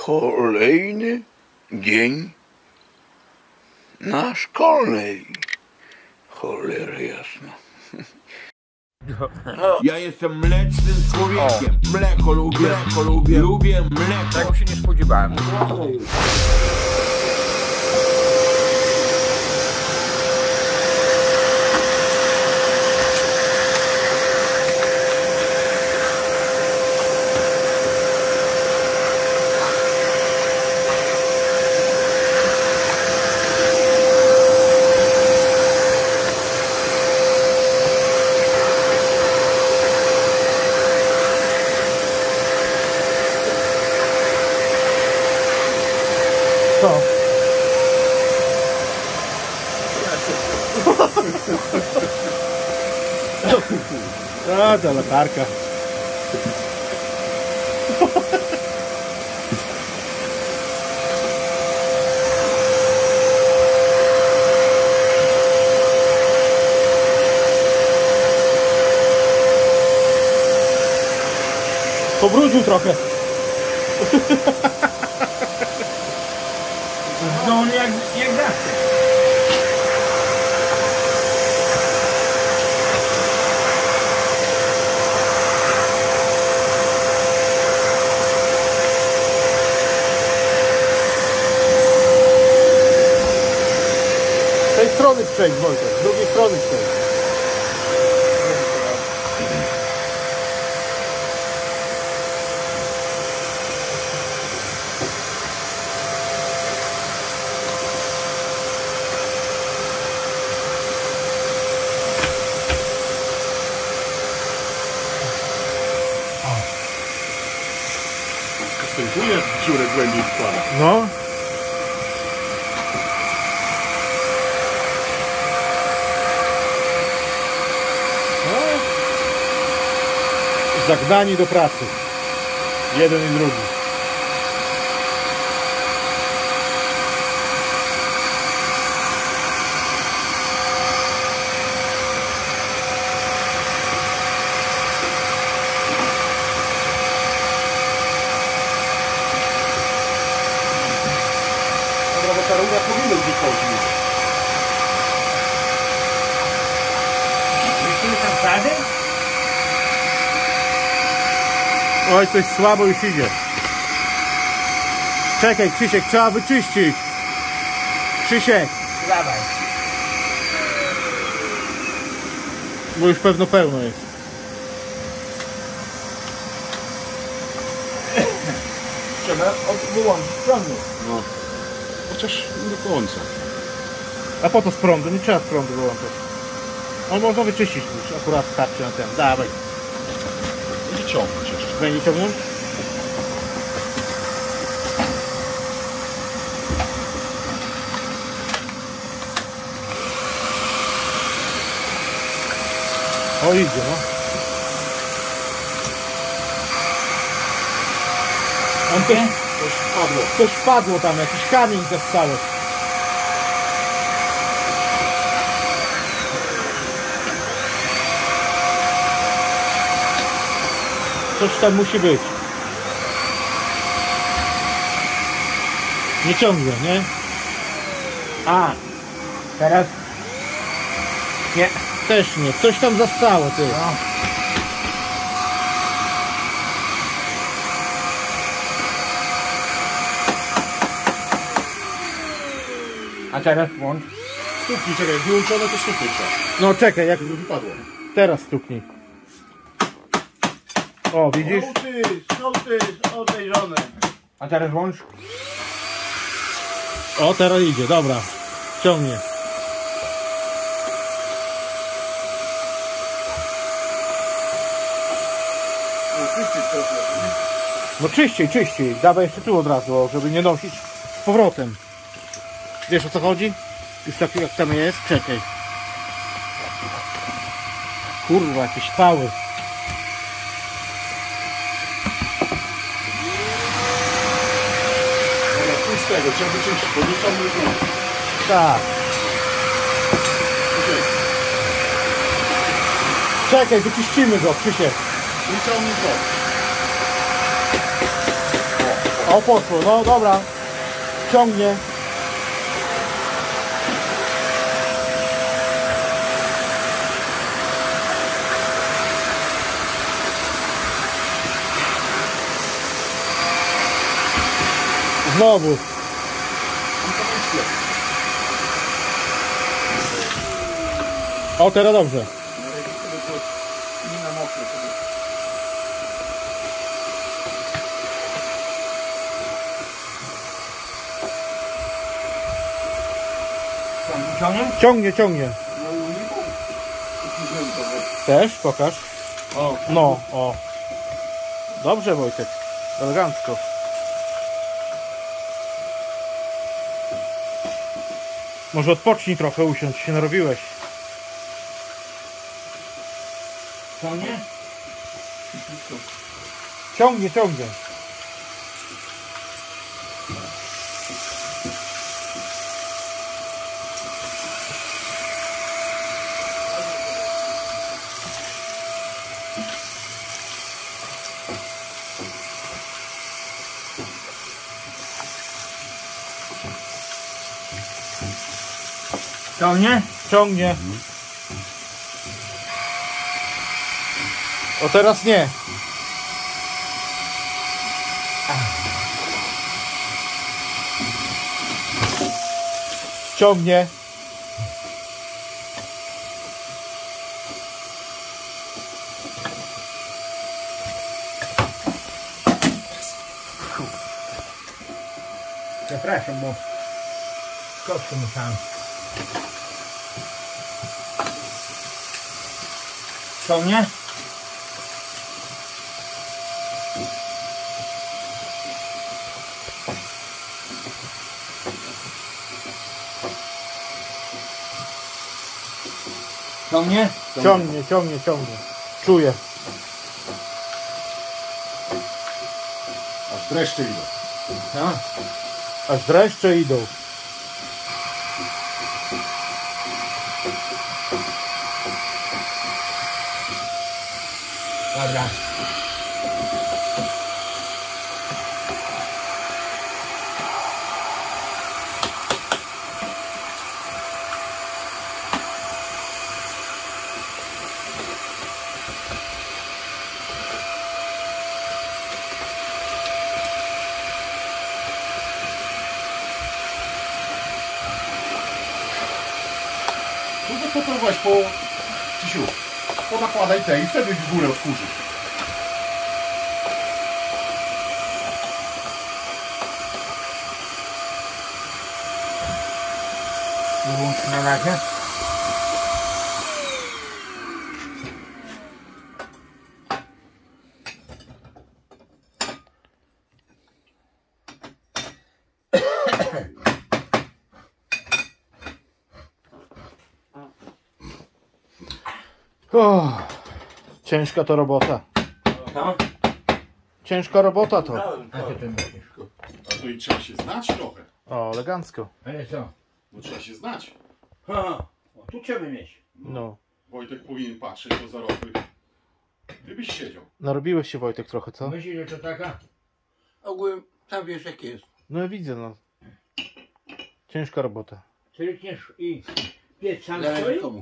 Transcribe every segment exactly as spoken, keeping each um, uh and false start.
Kolejny dzień na szkolnej. Cholera jasna. Ja jestem mlecznym człowiekiem. Mleko lubię, mleko lubię, lubię mleko. Tego się nie spodziewałem. Co? A, ta latarka. Pobrudził trochę. No on jak, jak zawsze. Z tej strony przejdź, Wojtek. Z drugiej strony przejdź. Stępuje dziurę głębiej wkłada. No. No. Zagnani do pracy. Jeden i drugi. Ta rura powinna wychodzić. Wiesz, tam wsady? Oj, coś słabo już idzie. Czekaj, Krzysiek, trzeba wyczyścić. Krzysiek, Dawaj. bo już pewno pełno jest. Trzeba wyłączyć prądu. No. Chociaż nie do końca. A po to z prądu, nie trzeba z prądu wyłączać. On można wyczyścić już, akurat starczy na ten. Dawaj. Będzie ciągnąć jeszcze. Będzie ciągnąć? O, idzie, no. On też, Coś wpadło. coś wpadło tam, jakiś kamień zastały. Coś tam musi być. Nie ciągle, nie? A, teraz nie. Też nie. Coś tam zastało, ty. No. A teraz włącz. Stuknij, czekaj, jak wyłączone to stuknij trzeba. No czekaj, jak Żeby wypadło. teraz stuknij. O, widzisz? Sołtys, sołtys, odejrzony. A teraz włącz. O, teraz idzie, dobra. Ciągnie. No czyściej, czyściej. Dawaj jeszcze tu od razu, żeby nie nosić z powrotem. Wiesz, o co chodzi? Już tak jak tam jest. Czekaj. Kurwa, jakieś pały. Dobra, pójdź z tego, trzeba wyczyścić, bo nie ciągnie znowu. Tak. Okej. Czekaj, wyczyścimy go, Krzysiek. Nie ciągnie znowu. O, poszło, no dobra. Ciągnie. Znowu. O, teraz dobrze. Nie na mokre sobie. Ciągnie? Ciągnie, ciągnie. No i nie było. Też, pokaż. O, No, o. Dobrze, Wojtek. Elegancko. Może odpocznij trochę, usiądź, się narobiłeś. Ciągnie? Ciągnie, ciągnie. Ciągnie? Ciągnie. O, teraz nie. Ciągnie. Przepraszam, bo skoczkę musiałem. Ciągnie? Ciągnie? Ciągnie, ciągnie, ciągnie. Czuję. aż dreszcze idą. No. Aż dreszcze idą. Dobra. No to popróbować po... Krzysiu, ponakładaj te i wtedy w górę odkurzysz. Wyłącz na razie. Oh, ciężka to robota. No. Ciężka robota to. A co ty myślisz? A to i trzeba się znać trochę. O, elegancko. Ale co? No trzeba się znać. Ha, o, tu trzeba mieć. No. Wojtek powinien patrzeć do zarobły. Gdybyś siedział. Narobiłeś się, Wojtek, trochę, co? Myślisz, że to taka? Ogółem tam wiesz jak jest. No widzę, no. Ciężka robota. Strykniesz i piec sam Zależy stoi? komu.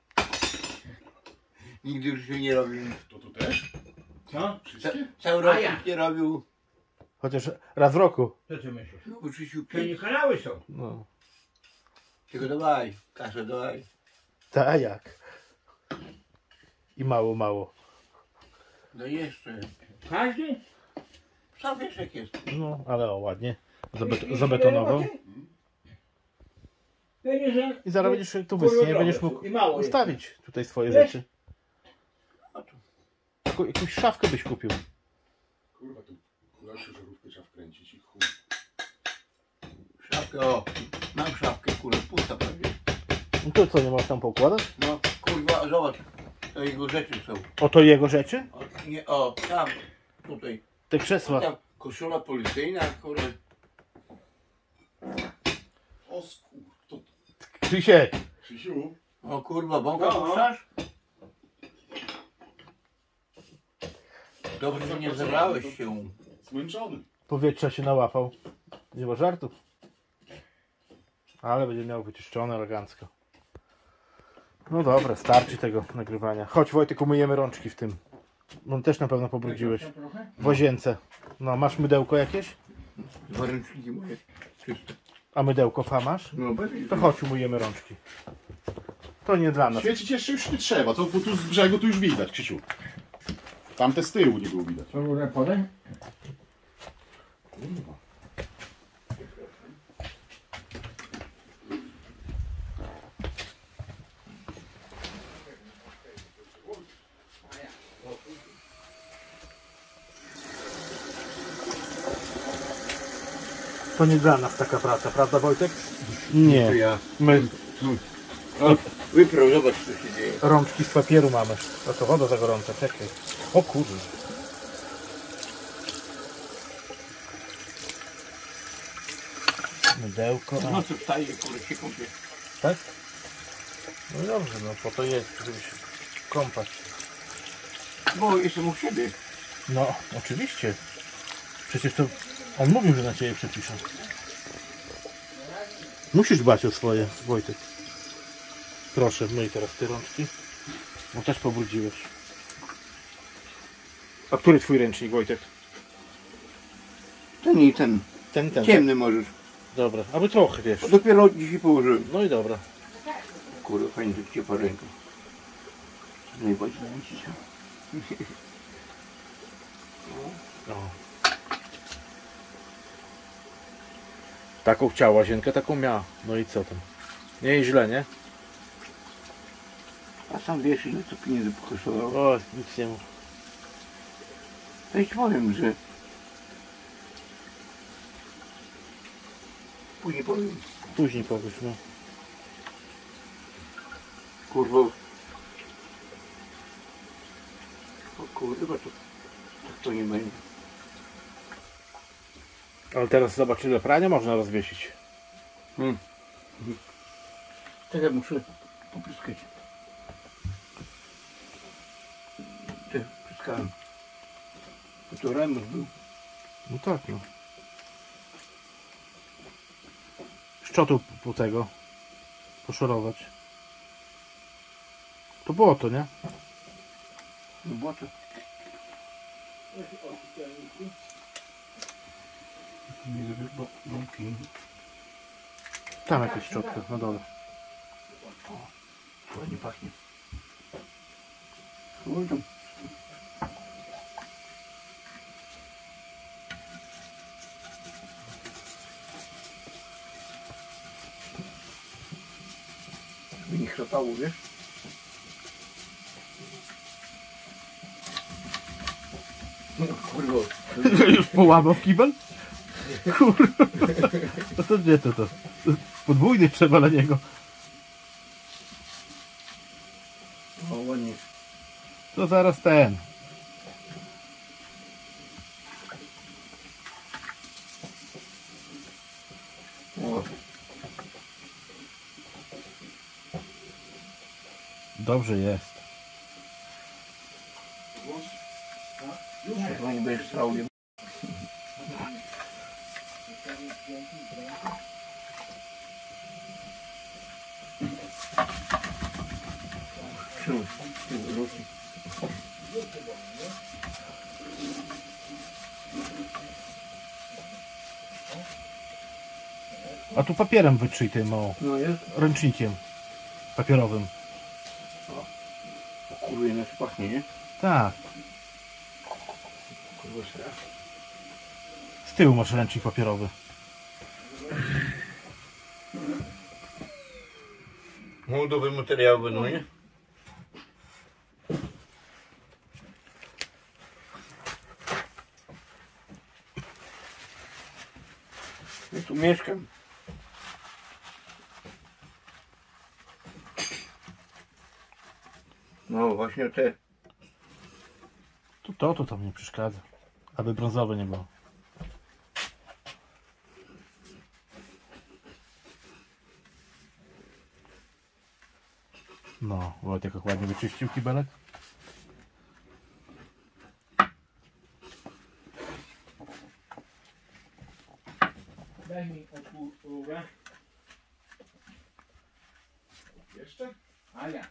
Nigdy już się nie robił. To tu też? Co? Ca Wszystkie? cały A rok ja. już nie robił. Chociaż raz w roku. Co ty myślisz? No bo Krzysiu To nie pięć. kanały są. No. Tylko dawaj, kaszę dawaj. Tak jak. I mało, mało. No jeszcze. Każdy? Sam wiesz jak jest. No, ale o, ładnie. Zabet I- i- zabetonował. Będzie, że... I zaraz będziesz tu Kurwa, wysnie, drobne będziesz są. mógł I mało jest. ustawić tutaj swoje Wiesz? rzeczy. A tu. Jaką- Jakąś szafkę byś kupił. Kurwa, tu lepszą żarówkę trzeba wkręcić i chuj. Szafkę, o. Mam szafkę, kurwa, pusta prawie. No to co, nie możesz tam poukładać? No kurwa, zobacz. To jego rzeczy są. O, to jego rzeczy? O, nie, o tam, tutaj. Te krzesła. Tam koszula policyjna, kurwa. O skur... To... Krzysiek. Krzysiu, O kurwa, bąka No. puszczasz? Dobrze, że nie zebrałeś się. zmęczony. powietrza się nałapał. Nie ma żartów. Ale będzie miał wyczyszczone elegancko. No dobra, starczy tego nagrywania. Chodź Wojtek, umyjemy rączki w tym. No też na pewno pobrudziłeś. W łazience. No, masz mydełko jakieś? Dwa ręczniki moje czyste. A mydełko fa masz? No bez To chodź, umyjemy rączki. To nie dla nas. Świecić jeszcze już nie trzeba, to bo tu z brzegu to już widać, Krzysiu. Tamte z tyłu nie było widać. Co rurę podaj? To nie dla nas taka praca, prawda Wojtek? To Nie. ja. My O, wyprał, zobacz co się dzieje. rączki z papieru mamy. A to woda za gorąca, czekaj. O kurde. Mydełko. A, No co wstaje, kurde się kąpie. tak? No dobrze, no po to jest, żeby się kąpać. Bo jestem u siebie. No, oczywiście. Przecież to on mówił, że na ciebie przepiszą. Musisz dbać o swoje, Wojtek. Proszę, myj teraz te rączki. Bo też pobrudziłeś. A który twój ręcznik, Wojtek? Ten i ten. Ten, ten. Ciemny możesz. Dobra, aby trochę, wiesz. Bo dopiero dzisiaj położyłem. No i dobra. Kurde, fajnie, że ciepła ręka. Najbardziej widzicie. O. Taką chciała łazienkę, taką miała. No i co tam? Nie jest źle, nie? A sam wiesz, ile to pieniędzy pokosztowało. Oj, nic nie mów. To ci powiem, że... Później powiem. Później powiesz, no. Kurwa. O kurwa, to... Tak to nie będzie. Ale teraz zobacz, ile prania można rozwiesić. Hmm. Tak ja muszę popryskać. Ty, pryskałem. To to remont był. No tak, no. Szczotu po tego poszorować. To było to, nie? No było to. Nie zrobię, bo mąki. Tam jakieś szczotka, na dole. Ładnie pachnie. Oj tam. Żeby nie chrapało, wiesz? No kurwa. Już połamał kibel? Kurwa. No to gdzie to to? Podwójny trzeba na niego. O, ładnie. To zaraz ten. O, Dobrze jest. chyba nie będziesz strał. Czemu? Ruski. A tu papierem wytrzyj tym, o, No jest? ręcznikiem papierowym. O kurwa, inaczej pachnie, nie? Tak. Kurwa, strach. Z tyłu masz ręcznik papierowy. Młodowy materiał będą, nie? Ja tu mieszkam. No właśnie te. To to, to tam nie przeszkadza. Aby brązowe nie było. No, Wojtek jak ładnie wyczyścił kibelek. Daj mi odpływę. Jeszcze? A ja.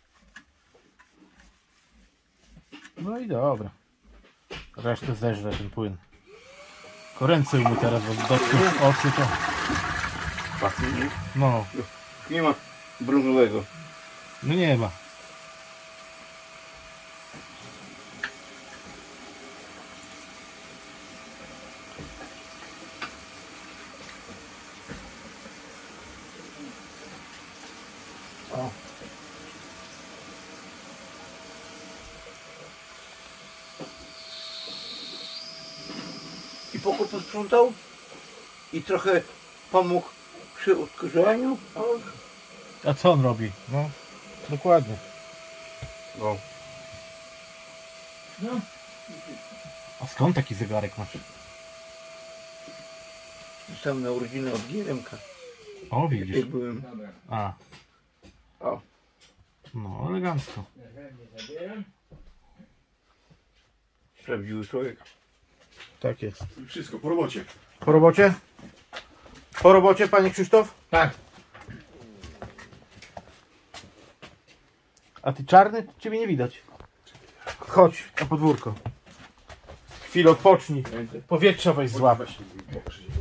No i dobra. Resztę zeżre ten płyn. Tylko ręce umyj teraz, bo dotknął oczy to... Pachnie, nie? No, Nie ma brązowego. no nie ma. O. I pokój posprzątał i trochę pomógł przy odkurzeniu. A co on robi? No, dokładnie. No. No. A skąd taki zegarek masz? Dostałem na urodziny od Gieremka. O, widzisz. Jak byłem. Dobra. A, O. no elegancko. Narzędzie zabieram. Prawdziwy człowiek. Tak jest. Wszystko, po robocie. Po robocie? Po robocie, panie Krzysztof? Tak. A ty czarny? Ciebie nie widać. Chodź na podwórko. Chwilę odpocznij. Powietrza weź złap. Weź, pokaż.